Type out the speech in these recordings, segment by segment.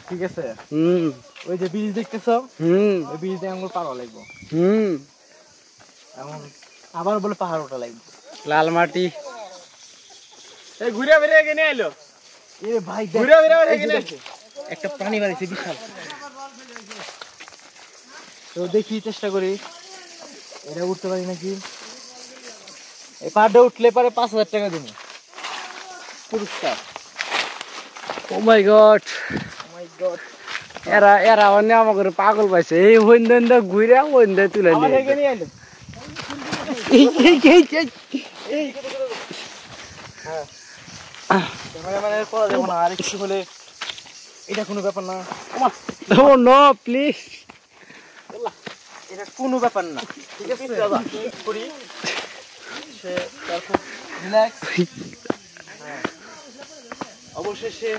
ঠিক আছে ওই যে ব্রিজ দেখতেছো ওই ব্রিজ দিয়ে আঙুল পার হওয়া লাগবো এখন আবার বলে পাহাড় ওঠা লাগবে লাল মাটি এই ঘুরে বেরে এখানে আইলো এ ভাই ঘুরে বেরে এখানে একটা প্রাণী বাড়িছে বিশাল তো দেখি চেষ্টা করি এটা উঠতে পারি নাকি এই পাহাড়টা উঠলে পরে 5,000 টাকা দিব পুরস্কার ও মাই গড গড এরা অন্য আমাকে পাগল পাইছে এই হইন্দা ঘুরে হইন্দা তুলে আমার নিয়ে এখানে আইলো ক্যামেরাম্যানের করা যাবে না আর কিছু হলে এটা কোনো ব্যাপার না ও নো প্লিজ এটা কোনো ব্যাপার না ঠিক আছে করি সে তারপর রিল্যাক্স অবশেষে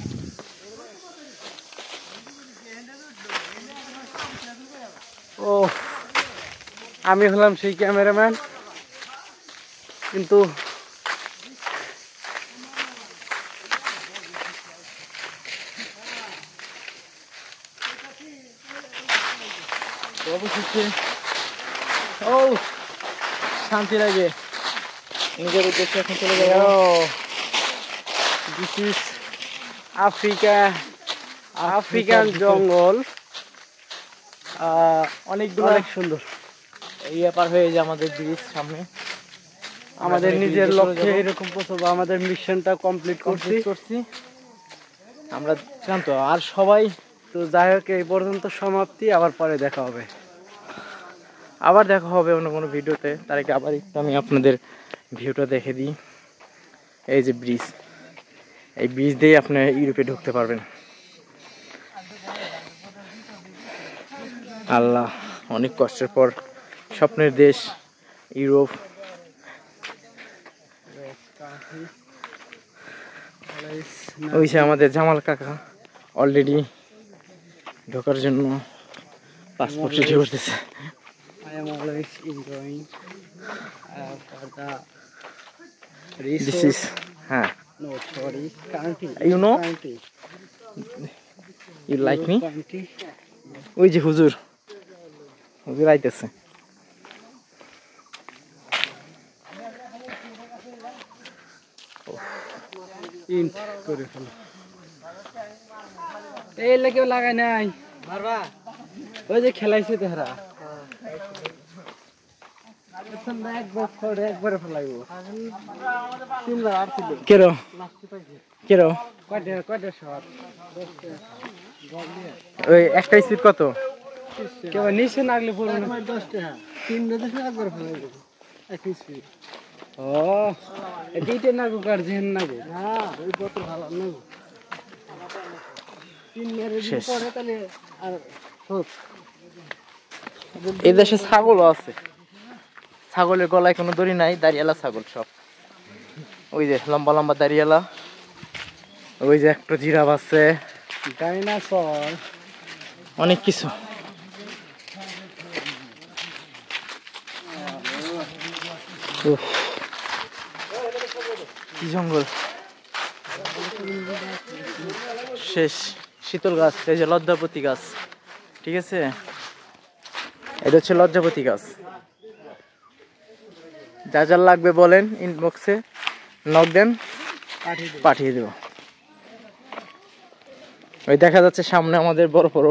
ও আমি হলাম সেই ক্যামেরাম্যান কিন্তু অবশেষে ও শান্তি লাগে নিজের উদ্দেশ্যে এখন চলে যাবো দিস ইজ আফ্রিকান জঙ্গল অনেকগুলো অনেক সুন্দর ইয়ে পার হয়ে যায় আমাদের ব্রিজ সামনে আমাদের নিজের লক্ষ্যে এরকম পৌঁছাবো আমাদের মিশনটা কমপ্লিট করছি আমরা ক্লান্ত আর সবাই তো যাই হোক এই পর্যন্ত সমাপ্তি আবার পরে দেখা হবে আবার দেখা হবে অন্য কোনো ভিডিওতে তার আগে আবার একটু আমি আপনাদের ভিউটা দেখে দিই এই যে ব্রিজ এই ব্রিজ দিয়ে আপনি ইউরোপে ঢুকতে পারবেন আল্লাহ অনেক কষ্টের পর স্বপ্নের দেশ ইউরোপ ওই যে আমাদের জামাল কাকা অলরেডি ঢোকার জন্য পাসপোর্ট রেডি করতেছে I am always enjoying for the This is no sorry country You know? country you like me country ওই যে হুজুর আইতেছে ইন্ট করে ফেলো এই লাগেও লাগাই নাই মারবা ওই যে খেলাইছে তেহরা একবারে ফেলাইব তিনবার আর ছিল কেরো কয়টা শট ওই একটা স্পিড কত কেউ নিচে নাগলে পড়বে না 10 টাকা তিন দেশে একবার ফেলাইব এক স্পিড ও এইটা নাগো কার যেন নাগো হ্যাঁ ওই কত ভালো নাগো তিন মেরে শেষ। পরে তাহলে আর হোক এই দেশে ছাগলও আছে ছাগলের গলায় কোনো দড়ি নাই দাঁড়িয়ালা ছাগল সব ওই যে লম্বা লম্বা দাঁড়িয়ালা ওই যে একটা জিরাফ আছে ডাইনোসর অনেক কিছু উফ, কি জঙ্গল শেষ শীতল গাছ এই যে লজ্জাপতি গাছ ঠিক আছে এটা হচ্ছে লজ্জাপতি গাছ যা যা লাগবে বলেন ইনবক্সে নক দেন পাঠিয়ে দেব ওই দেখা যাচ্ছে সামনে আমাদের বড় বড়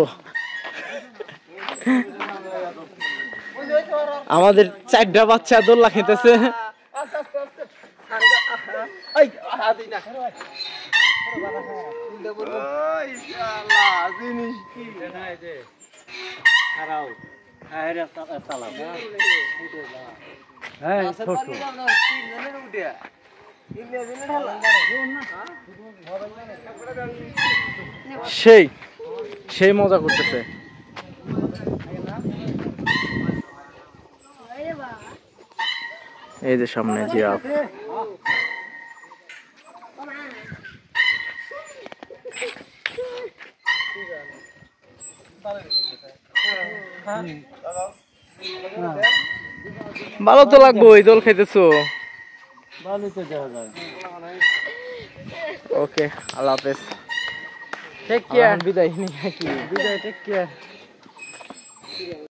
আমাদের 4টা বাচ্চা দোল্লা খেতেছে সেই সেই মজা করতেছে এই যে সামনে জিরাফ ভালো তো লাগবো এই দোল খাইতেছো ভালোই তো দেখা যায় ওকে আল্লাহ হাফেজ টেক কেয়ার, বিদায় নিয়ে কি বিদায়, টেক কেয়ার।